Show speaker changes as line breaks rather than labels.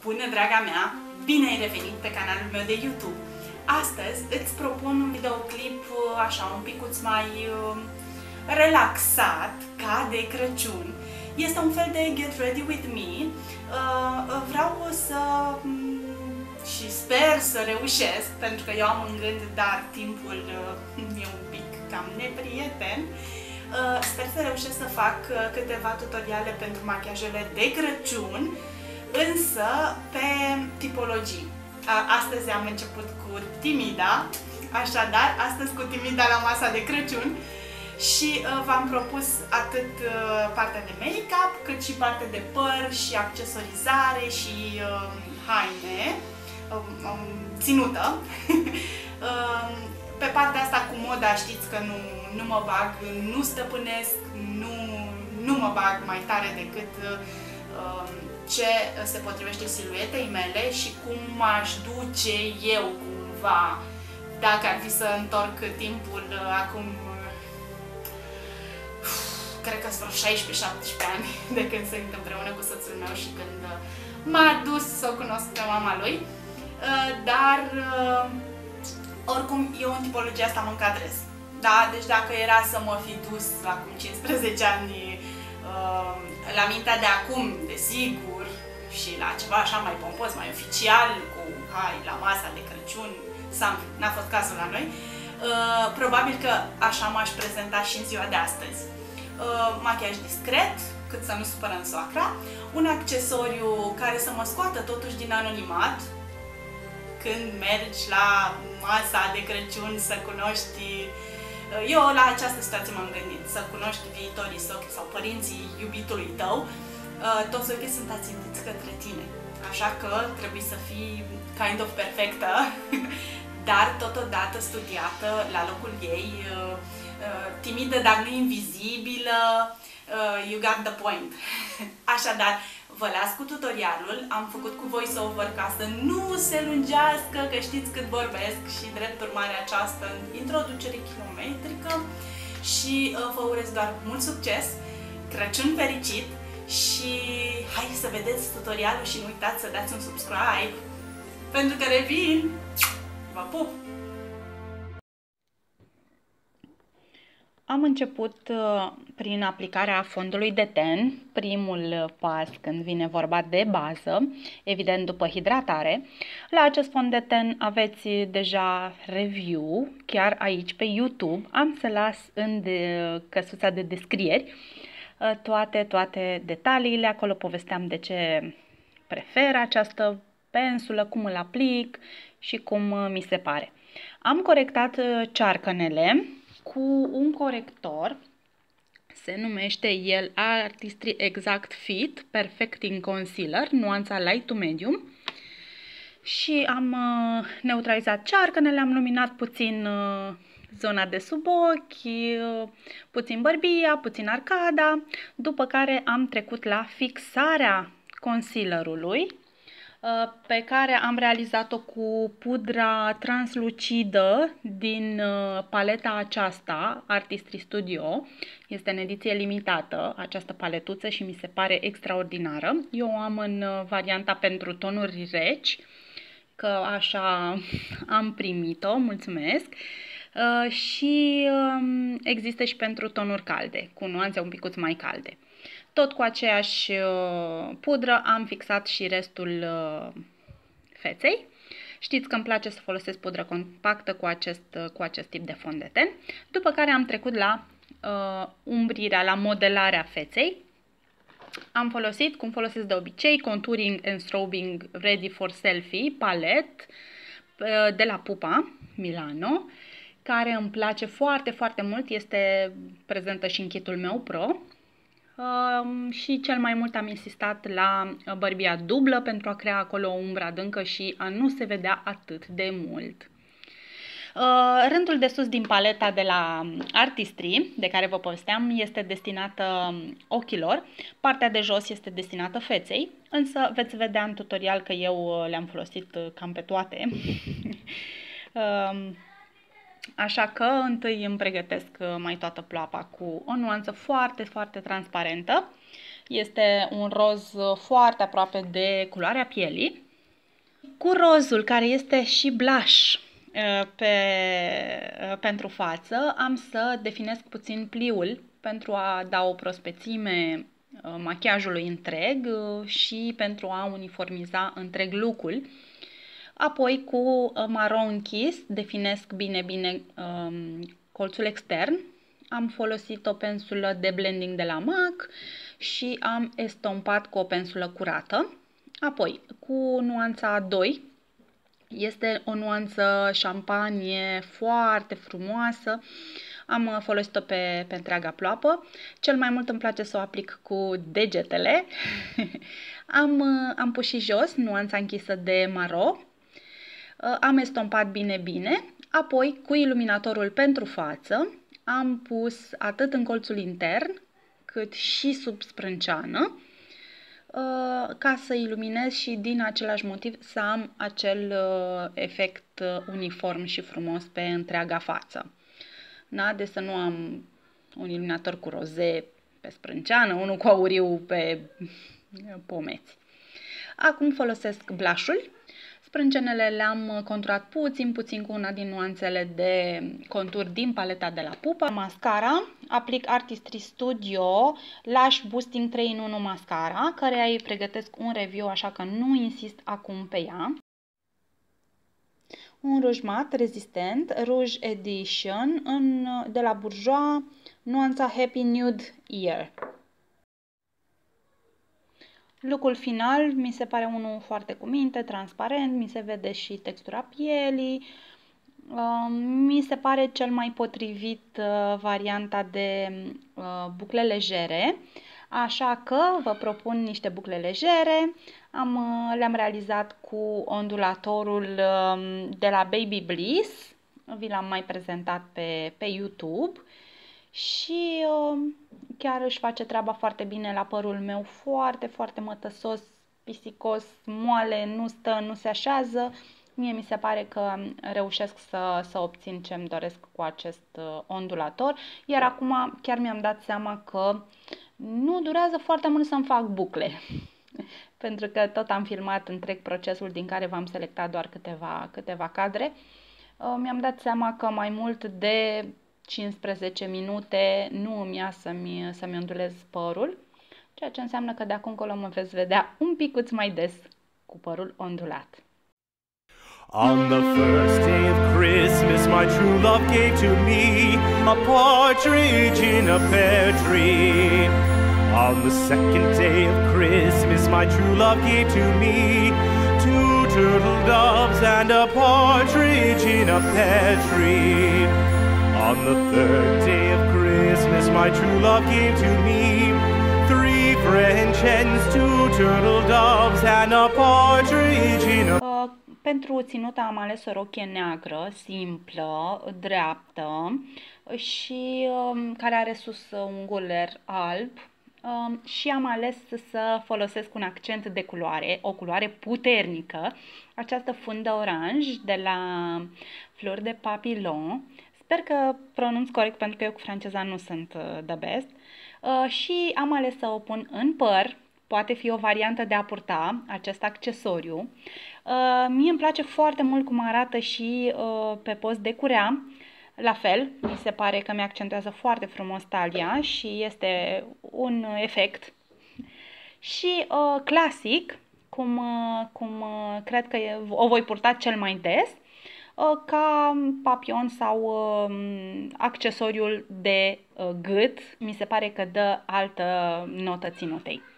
Bună, draga mea! Bine ai revenit pe canalul meu de YouTube! Astăzi îți propun un videoclip așa un picuț mai relaxat, ca de Crăciun. Este un fel de Get Ready With Me. Vreau să și sper să reușesc, pentru că eu am în gând, dar timpul e un pic cam neprieten. Sper să reușesc să fac câteva tutoriale pentru machiajele de Crăciun, însă pe tipologii. Astăzi am început cu Timida, așadar, astăzi cu Timida la masa de Crăciun și v-am propus atât partea de make-up, cât și partea de păr și accesorizare și haine, ținută. Pe partea asta cu moda știți că nu mă bag, nu stăpânesc, nu mă bag mai tare decât ce se potrivește siluetei mele și cum m-aș duce eu cumva, dacă ar fi să întorc timpul acum, cred că sunt 16-17 ani de când sunt împreună cu soțul meu și când m-a dus să o cunosc pe mama lui, dar oricum eu în tipologia asta mă încadrez. Da? Deci dacă era să mă fi dus acum 15 ani la mintea de acum, desigur, și la ceva așa mai pompos, mai oficial, cu hai la masa de Crăciun, n-a fost cazul la noi, probabil că așa m-aș prezenta și în ziua de astăzi. Machiaj discret, cât să nu supărăm soacra, un accesoriu care să mă scoată totuși din anonimat, când mergi la masa de Crăciun să cunoști. Eu la această situație m-am gândit, să cunoști viitorii soți sau părinții iubitului tău, toți ochii sunt ațintiți către tine, așa că trebuie să fii kind of perfectă, dar totodată studiată la locul ei, timidă dar nu invizibilă, you got the point. Așadar, vă las cu tutorialul, am făcut cu voice-over ca să nu se lungească, că știți cât vorbesc și drept urmare această introducere kilometrică și vă urez doar mult succes, Crăciun fericit și hai să vedeți tutorialul și nu uitați să dați un subscribe, pentru că revin! Vă pup!
Am început prin aplicarea fondului de ten, primul pas când vine vorba de bază, evident după hidratare. La acest fond de ten aveți deja review, chiar aici pe YouTube. Am să las în căsuța de descrieri toate detaliile. Acolo povesteam de ce prefer această pensulă, cum îl aplic și cum mi se pare. Am corectat cearcănele cu un corector, se numește el Artistry Exact Fit Perfecting Concealer, nuanța light to medium, și am neutralizat cearcănele, am luminat puțin zona de sub ochi, puțin bărbia, puțin arcada, după care am trecut la fixarea concealerului, pe care am realizat-o cu pudra translucidă din paleta aceasta, Artistry Studio. Este în ediție limitată această paletuță și mi se pare extraordinară. Eu o am în varianta pentru tonuri reci, că așa am primit-o, mulțumesc. Și există și pentru tonuri calde, cu nuanțe un picuț mai calde. Tot cu aceeași pudră am fixat și restul feței. Știți că îmi place să folosesc pudră compactă cu acest tip de fond de ten. După care am trecut la umbrirea, la modelarea feței. Am folosit, cum folosesc de obicei, Contouring and Strobing Ready for Selfie Palette de la Pupa Milano, care îmi place foarte, foarte mult. Este prezentă și în kitul meu Pro. Și cel mai mult am insistat la bărbia dublă pentru a crea acolo o umbră adâncă și a nu se vedea atât de mult. Rândul de sus din paleta de la Artistry, de care vă povesteam, este destinată ochilor, partea de jos este destinată feței, însă veți vedea în tutorial că eu le-am folosit cam pe toate. Așa că întâi îmi pregătesc mai toată ploapa cu o nuanță foarte, foarte transparentă Este un roz foarte aproape de culoarea pielii. Cu rozul, care este și blush pentru față, am să definesc puțin pliul pentru a da o prospețime machiajului întreg și pentru a uniformiza întreg look-ul. Apoi cu maro închis definesc bine colțul extern. Am folosit o pensulă de blending de la MAC și am estompat cu o pensulă curată. Apoi, cu nuanța 2, este o nuanță șampanie foarte frumoasă. Am folosit-o pe întreaga ploapă. Cel mai mult îmi place să o aplic cu degetele. Am pus și jos nuanța închisă de maro. Am estompat bine. Apoi, cu iluminatorul pentru față, am pus atât în colțul intern, cât și sub sprânceană, ca să iluminez și din același motiv să am acel efect uniform și frumos pe întreaga față. Da? Deci să nu am un iluminator cu roze pe sprânceană, unul cu auriu pe pomeți. Acum folosesc blush-ul. Sprâncenele le-am conturat puțin cu una din nuanțele de contur din paleta de la Pupa. Mascara, aplic Artistry Studio Lash Boosting 3 in 1 mascara, care îi pregătesc un review, așa că nu insist acum pe ea. Un ruj mat rezistent, Rouge Edition, de la Bourjois, nuanța Happy Nude Ear. Look-ul final mi se pare unul foarte cu minte, transparent, mi se vede și textura pielii. Mi se pare cel mai potrivit varianta de bucle legere, așa că vă propun niște bucle legere. Le-am realizat cu ondulatorul de la Baby Bliss, vi l-am mai prezentat pe YouTube și chiar își face treaba foarte bine la părul meu, foarte mătăsos, pisicos, moale, nu stă, nu se așează. Mie mi se pare că reușesc să obțin ce îmi doresc cu acest ondulator, iar acum chiar mi-am dat seama că nu durează foarte mult să-mi fac bucle, pentru că tot am filmat întreg procesul din care v-am selectat doar câteva cadre. Mi-am dat seama că mai mult de 15 minute nu îmi ia să-mi ondulez părul, ceea ce înseamnă că de acum încolo mă veți vedea un picuț mai des cu părul ondulat.
On the first day of Christmas, my true love gave to me a partridge in a pear tree. On the second day of Christmas, my true love gave to me 2 turtle doves and a partridge in a pear tree. On the third day of Christmas, my true love gave to me 3 French hens, 2 turtle doves and a partridge in a...
Pentru ținută am ales o rochie neagră, simplă, dreaptă și care are sus un guler alb. Și am ales să folosesc un accent de culoare, o culoare puternică, această fundă oranj de la Fleur de Papillon. Sper că pronunț corect, pentru că eu cu franceza nu sunt the best. Și am ales să o pun în păr. Poate fi o variantă de a purta acest accesoriu. Mie îmi place foarte mult cum arată și pe post de curea. La fel, mi se pare că mi-accentuează foarte frumos talia și este un efect. Și clasic, cum cred că o voi purta cel mai des, ca papion sau accesoriul de gât. Mi se pare că dă altă notă ținutei.